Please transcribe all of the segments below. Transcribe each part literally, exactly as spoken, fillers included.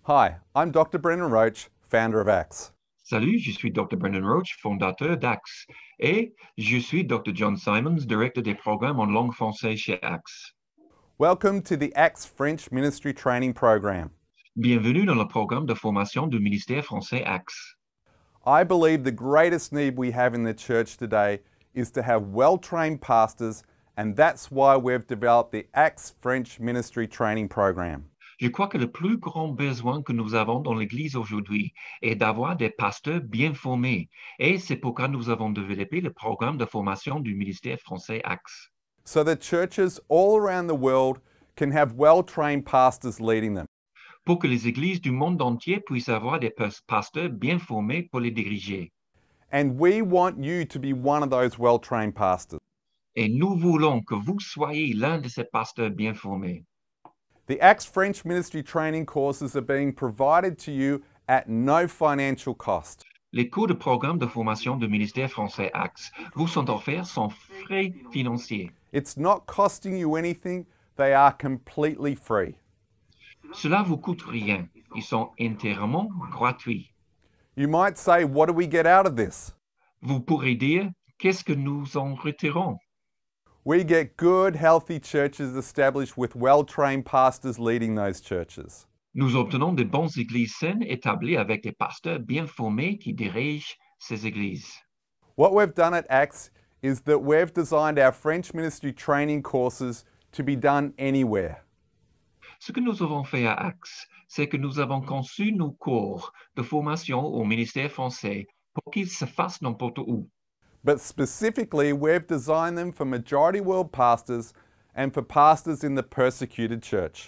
Hi, I'm Doctor Brendan Roach, founder of ACTS. Salut, je suis docteur Brendan Roach, fondateur d'Axe, et je suis docteur John Simons, directeur des programmes en langue française chez Axe. Welcome to the ACTS French Ministry Training Program. Bienvenue dans le programme de formation du ministère français Axe. I believe the greatest need we have in the church today is to have well-trained pastors, and that's why we've developed the ACTS French Ministry Training Program. Je crois que le plus grand besoin que nous avons dans l'Église aujourd'hui est d'avoir des pasteurs bien formés, et c'est pourquoi nous avons développé le programme de formation du ministère français Axe. So that churches all around the world can have well-trained pastors leading them. Pour que les églises du monde entier puissent avoir des pasteurs bien formés pour les diriger. And we want you to be one of those well-trained pastors. Et nous voulons que vous soyez l'un de ces pasteurs bien formés. The ACTS French Ministry Training courses are being provided to you at no financial cost. Les cours de programme de formation du ministère français Axe vous sont offerts sans frais financiers. It's not costing you anything, they are completely free. Cela vous coûte rien. Ils sont entièrement gratuits. You might say, what do we get out of this? Vous pourrez dire, qu'est-ce que nous en retirons? We get good, healthy churches established with well-trained pastors leading those churches. Nous obtenons de bonnes églises saines établies avec des pasteurs bien formés qui dirigent ces églises. What we've done at ACTS is that we've designed our French ministry training courses to be done anywhere. Ce que nous avons fait à Axe, c'est que nous avons conçu nos cours de formation au ministère français pour qu'ils se fassent n'importe où. But specifically, we've designed them for majority world pastors and for pastors in the persecuted church.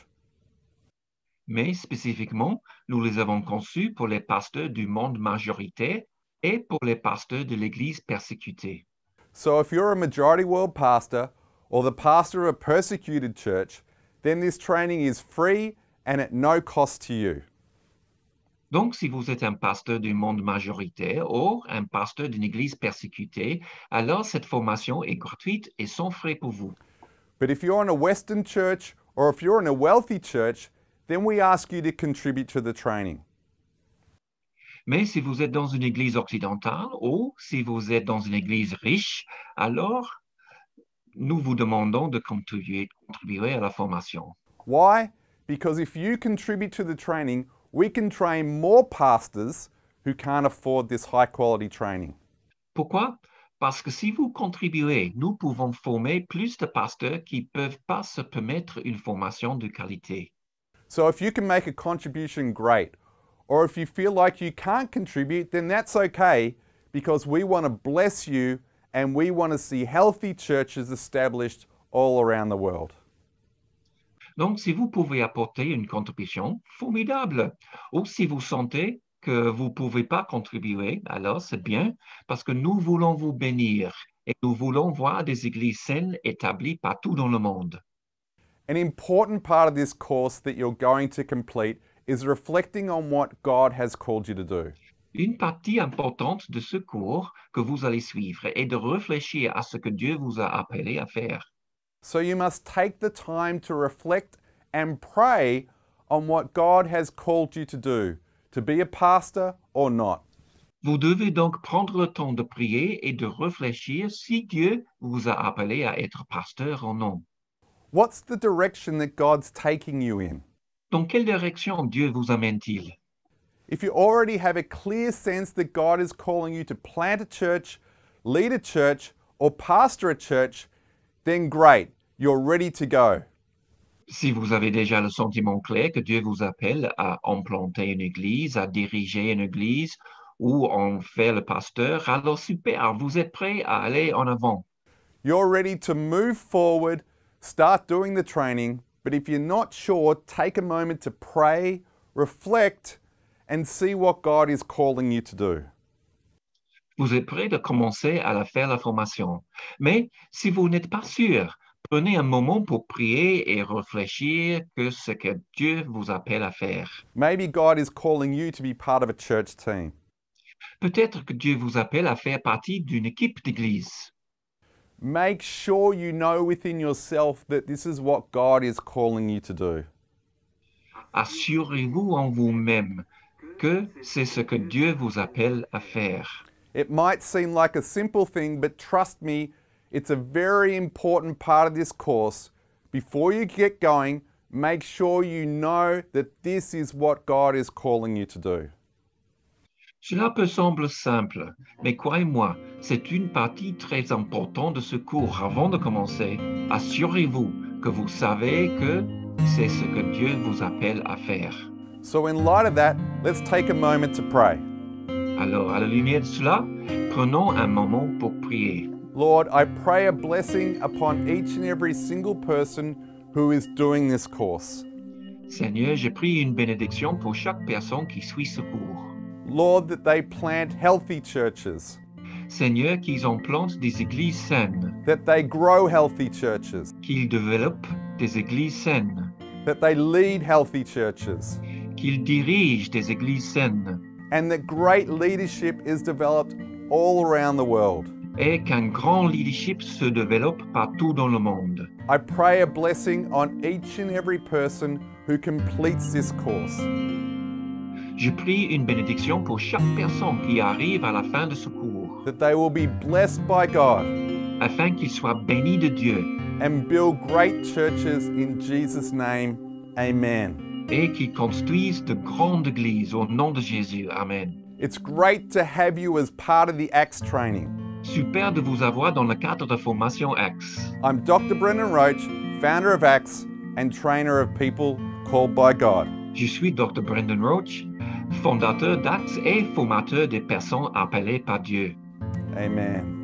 Mais spécifiquement, nous les avons conçus pour les pasteurs du monde majoritaire et pour les pasteurs de l'Église persécutée. So if you're a majority world pastor or the pastor of a persecuted church, then this training is free and at no cost to you. Donc, si vous êtes un pasteur du monde majoritaire ou un pasteur d'une Église persécutée, alors cette formation est gratuite et sans frais pour vous. But if you're in a Western church or if you're in a wealthy church, then we ask you to contribute to the training. Mais si vous êtes dans une Église occidentale ou si vous êtes dans une Église riche, alors nous vous demandons de contribuer, contribuer à la formation. Why? Because if you contribute to the training, we can train more pastors who can't afford this high quality training. Pourquoi? Parce que si vous contribuez, nous pouvons former plus de pasteurs qui ne peuvent pas se permettre une formation de qualité. So if you can make a contribution, great. Or if you feel like you can't contribute, then that's okay, because we want to bless you and we want to see healthy churches established all around the world. Donc, si vous pouvez apporter une contribution, formidable. Ou si vous sentez que vous ne pouvez pas contribuer, alors c'est bien, parce que nous voulons vous bénir et nous voulons voir des églises saines établies partout dans le monde. An important part of this course that you're going to complete is reflecting on what God has called you to do. Une partie importante de ce cours que vous allez suivre est de réfléchir à ce que Dieu vous a appelé à faire. So you must take the time to reflect and pray on what God has called you to do, to be a pastor or not. Vous devez donc prendre le temps de prier et de réfléchir si Dieu vous a appelé à être pasteur ou non. What's the direction that God's taking you in? Dans quelle direction Dieu vous amène-t-il? If you already have a clear sense that God is calling you to plant a church, lead a church, or pastor a church, then great, you're ready to go. Si vous avez déjà le sentiment clair que Dieu vous appelle à implanter une église, à diriger une église ou en faire le pasteur, alors super, vous êtes prêt à aller en avant. You're ready to move forward, start doing the training, but if you're not sure, take a moment to pray, reflect, and see what God is calling you to do. Vous êtes prêt de commencer à la faire la formation. Mais si vous n'êtes pas sûr, prenez un moment pour prier et réfléchir que ce que Dieu vous appelle à faire. Maybe God is calling you to be part of a church team. Peut-être que Dieu vous appelle à faire partie d'une équipe d'église. Make sure you know within yourself that this is what God is calling you to do. assurez-vous en vous-même que c'est ce que Dieu vous appelle à faire. It might seem like a simple thing, but trust me, it's a very important part of this course. Before you get going, make sure you know that this is what God is calling you to do. Cela peut sembler simple, mais croyez-moi, c'est une partie très importante de ce cours. Avant de commencer, assurez-vous que vous savez que c'est ce que Dieu vous appelle à faire. So, in light of that, let's take a moment to pray. Alors, à la lumière de cela, prenons un moment pour prier. Lord, I pray a blessing upon each and every single person who is doing this course. Seigneur, je prie une bénédiction pour chaque personne qui suit ce cours. Lord, that they plant healthy churches, Seigneur, qu'ils en plantent des églises saines, that they grow healthy churches, qu'ils développent des églises saines, that they lead healthy churches, qu'ils dirigent des églises saines, and that great leadership is developed all around the world. et qu'un grand leadership se développe partout dans le monde. I pray a blessing on each and every person who completes this course, Je prie une bénédiction pour chaque personne qui arrive à la fin de ce cours, that they will be blessed by God afin qu'ils soient bénis de Dieu and build great churches in Jesus' name. Amen. et qu'ils construisent de grandes églises au nom de Jésus. Amen. It's great to have you as part of the Acts training. Super de vous avoir dans le cadre de formation Acts. I'm Doctor Brendan Roach, founder of Acts and trainer of people called by God. Je suis docteur Brendan Roach, fondateur d'Acts et formateur des personnes appelées par Dieu. Amen.